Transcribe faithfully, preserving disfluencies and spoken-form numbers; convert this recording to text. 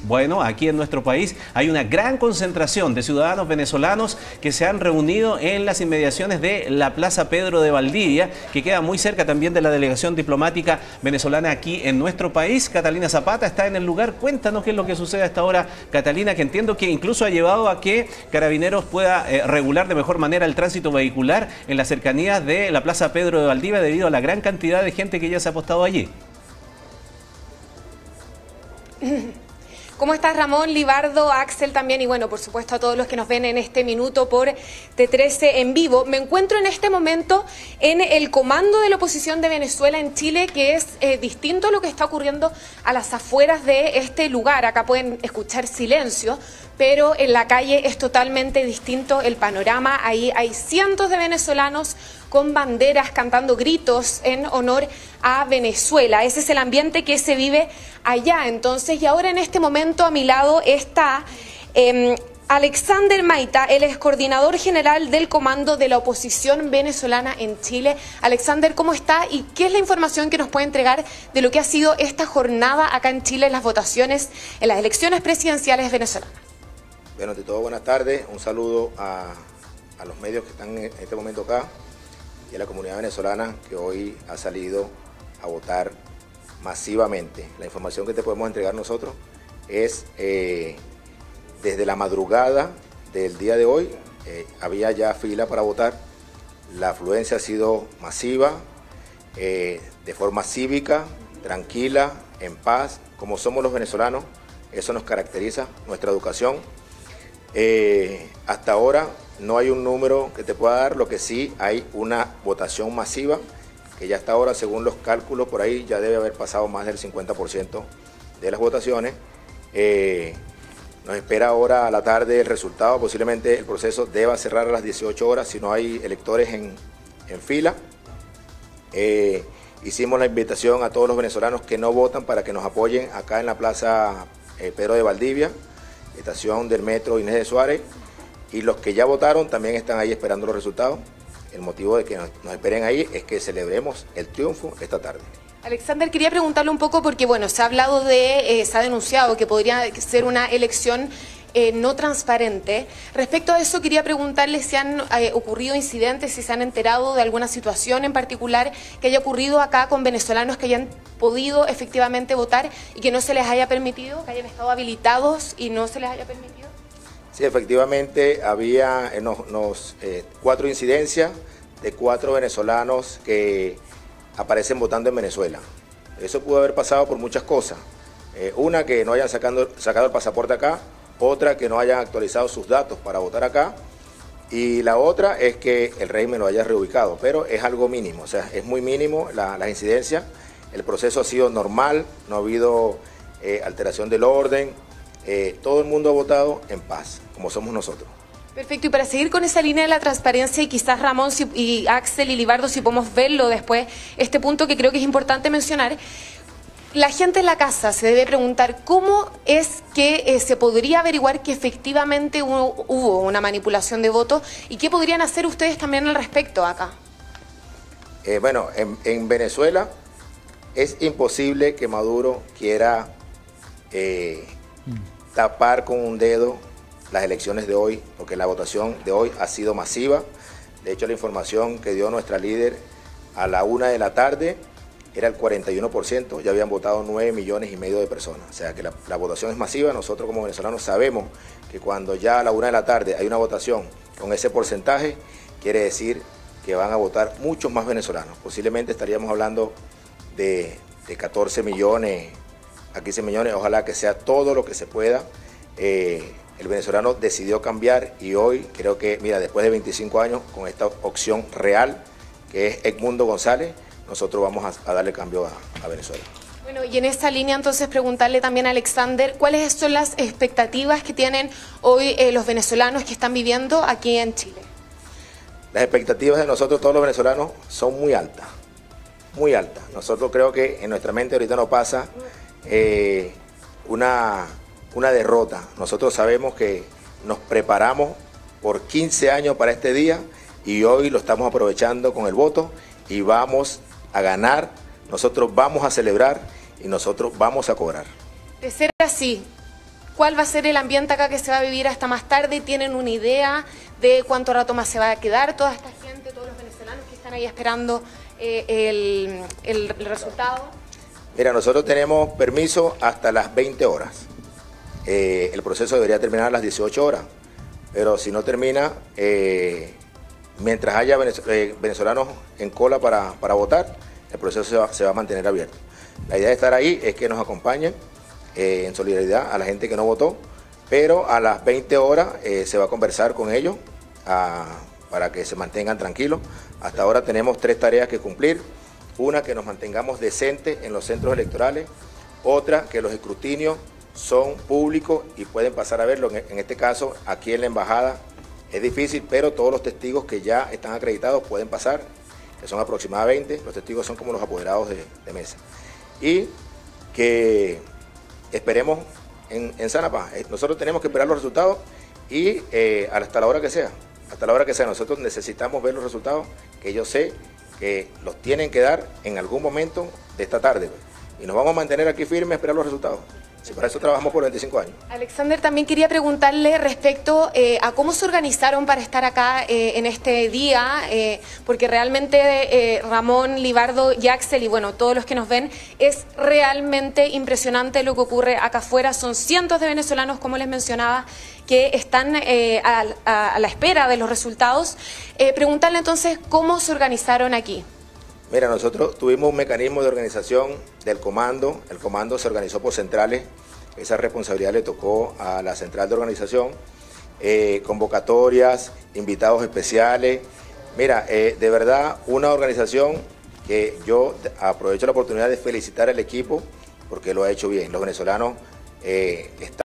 Bueno, aquí en nuestro país hay una gran concentración de ciudadanos venezolanos que se han reunido en las inmediaciones de la Plaza Pedro de Valdivia, que queda muy cerca también de la delegación diplomática venezolana aquí en nuestro país. Catalina Zapata está en el lugar. Cuéntanos qué es lo que sucede a esta hora, Catalina, que entiendo que incluso ha llevado a que Carabineros pueda eh, regular de mejor manera el tránsito vehicular en las cercanías de la Plaza Pedro de Valdivia debido a la gran cantidad de gente que ya se ha apostado allí. ¿Cómo estás, Ramón, Libardo, Axel también? Y bueno, por supuesto a todos los que nos ven en este minuto por T trece en vivo. Me encuentro en este momento en el comando de la oposición de Venezuela en Chile, que es eh, distinto a lo que está ocurriendo a las afueras de este lugar. Acá pueden escuchar silencio, pero en la calle es totalmente distinto el panorama. Ahí hay cientos de venezolanos con banderas, cantando gritos en honor a Venezuela. Ese es el ambiente que se vive allá. Entonces, y ahora en este momento a mi lado está eh, Alexander Maita, él es coordinador general del Comando de la Oposición Venezolana en Chile. Alexander, ¿cómo está? ¿Y qué es la información que nos puede entregar de lo que ha sido esta jornada acá en Chile en las votaciones, en las elecciones presidenciales venezolanas? Bueno, ante todo, buenas tardes. Un saludo a, a los medios que están en este momento acá y a la comunidad venezolana que hoy ha salido a votar masivamente. La información que te podemos entregar nosotros es eh, desde la madrugada del día de hoy eh, había ya fila para votar. La afluencia ha sido masiva, eh, de forma cívica, tranquila, en paz, como somos los venezolanos. Eso nos caracteriza, nuestra educación. Eh, hasta ahora no hay un número que te pueda dar, lo que sí hay una votación masiva, que ya hasta ahora, según los cálculos por ahí, ya debe haber pasado más del cincuenta por ciento de las votaciones. Eh, nos espera ahora a la tarde el resultado, posiblemente el proceso deba cerrar a las dieciocho horas si no hay electores en, en fila. Eh, hicimos la invitación a todos los venezolanos que no votan para que nos apoyen acá en la Plaza eh, Pedro de Valdivia, estación del metro Inés de Suárez, y los que ya votaron también están ahí esperando los resultados. El motivo de que nos, nos esperen ahí es que celebremos el triunfo esta tarde. Alexander, quería preguntarle un poco porque, bueno, se ha hablado de, eh, se ha denunciado que podría ser una elección eh, no transparente. Respecto a eso, quería preguntarle si han eh, ocurrido incidentes, si se han enterado de alguna situación en particular que haya ocurrido acá con venezolanos que hayan podido efectivamente votar y que no se les haya permitido, que hayan estado habilitados y no se les haya permitido. Sí, efectivamente había eh, nos, nos, eh, cuatro incidencias de cuatro venezolanos que aparecen votando en Venezuela. Eso pudo haber pasado por muchas cosas. Eh, una, que no hayan sacando, sacado el pasaporte acá, otra, que no hayan actualizado sus datos para votar acá, y la otra es que el régimen lo haya reubicado, pero es algo mínimo, o sea, es muy mínimo la, la incidencia. El proceso ha sido normal, no ha habido eh, alteración del orden, eh, todo el mundo ha votado en paz, como somos nosotros. Perfecto, y para seguir con esa línea de la transparencia, y quizás Ramón si, y Axel y Libardo, si podemos verlo después, este punto que creo que es importante mencionar, la gente en la casa se debe preguntar cómo es que eh, se podría averiguar que efectivamente hubo, hubo una manipulación de votos y qué podrían hacer ustedes también al respecto acá. Eh, bueno, en, en Venezuela es imposible que Maduro quiera eh, mm. tapar con un dedo las elecciones de hoy, porque la votación de hoy ha sido masiva. De hecho, la información que dio nuestra líder a la una de la tarde era el cuarenta y uno por ciento, ya habían votado nueve millones y medio de personas. O sea que la, la votación es masiva. Nosotros como venezolanos sabemos que cuando ya a la una de la tarde hay una votación con ese porcentaje, quiere decir que van a votar muchos más venezolanos. Posiblemente estaríamos hablando de, de catorce millones a quince millones, ojalá que sea todo lo que se pueda. Eh, El venezolano decidió cambiar y hoy creo que, mira, después de veinticinco años, con esta opción real, que es Edmundo González, nosotros vamos a, a darle cambio a, a Venezuela. Bueno, y en esta línea entonces preguntarle también a Alexander, ¿cuáles son las expectativas que tienen hoy eh, los venezolanos que están viviendo aquí en Chile? Las expectativas de nosotros, todos los venezolanos, son muy altas, muy altas. Nosotros creo que en nuestra mente ahorita no pasa eh, una... una derrota. Nosotros sabemos que nos preparamos por quince años para este día y hoy lo estamos aprovechando con el voto y vamos a ganar, nosotros vamos a celebrar y nosotros vamos a cobrar. De ser así, cuál va a ser el ambiente acá que se va a vivir hasta más tarde. ¿Tienen una idea de cuánto rato más se va a quedar toda esta gente, todos los venezolanos que están ahí esperando eh, el, el, el resultado? Mira, nosotros tenemos permiso hasta las veinte horas. Eh, el proceso debería terminar a las dieciocho horas, pero si no termina, eh, mientras haya venezolanos en cola para, para votar, el proceso se va, se va a mantener abierto. La idea de estar ahí es que nos acompañen eh, en solidaridad a la gente que no votó, pero a las veinte horas eh, se va a conversar con ellos a, para que se mantengan tranquilos. Hasta ahora tenemos tres tareas que cumplir. Una, que nos mantengamos decentes en los centros electorales. Otra, que los escrutinios son públicos y pueden pasar a verlo. En este caso, aquí en la embajada es difícil, pero todos los testigos que ya están acreditados pueden pasar, que son aproximadamente, los testigos son como los apoderados de, de mesa. Y que esperemos en, en sana paz. Nosotros tenemos que esperar los resultados y eh, hasta la hora que sea, hasta la hora que sea, nosotros necesitamos ver los resultados, que yo sé que los tienen que dar en algún momento de esta tarde. Y nos vamos a mantener aquí firmes a esperar los resultados. Si para eso trabajamos por veinticinco años. Alexander, también quería preguntarle respecto eh, a cómo se organizaron para estar acá eh, en este día, eh, porque realmente eh, Ramón, Libardo y Axel, y bueno, todos los que nos ven, es realmente impresionante lo que ocurre acá afuera. Son cientos de venezolanos, como les mencionaba, que están eh, a, a, a la espera de los resultados. Eh, preguntarle entonces cómo se organizaron aquí. Mira, nosotros tuvimos un mecanismo de organización del comando. El comando se organizó por centrales. Esa responsabilidad le tocó a la central de organización. Eh, convocatorias, invitados especiales. Mira, eh, de verdad, una organización que yo aprovecho la oportunidad de felicitar al equipo porque lo ha hecho bien. Los venezolanos eh, están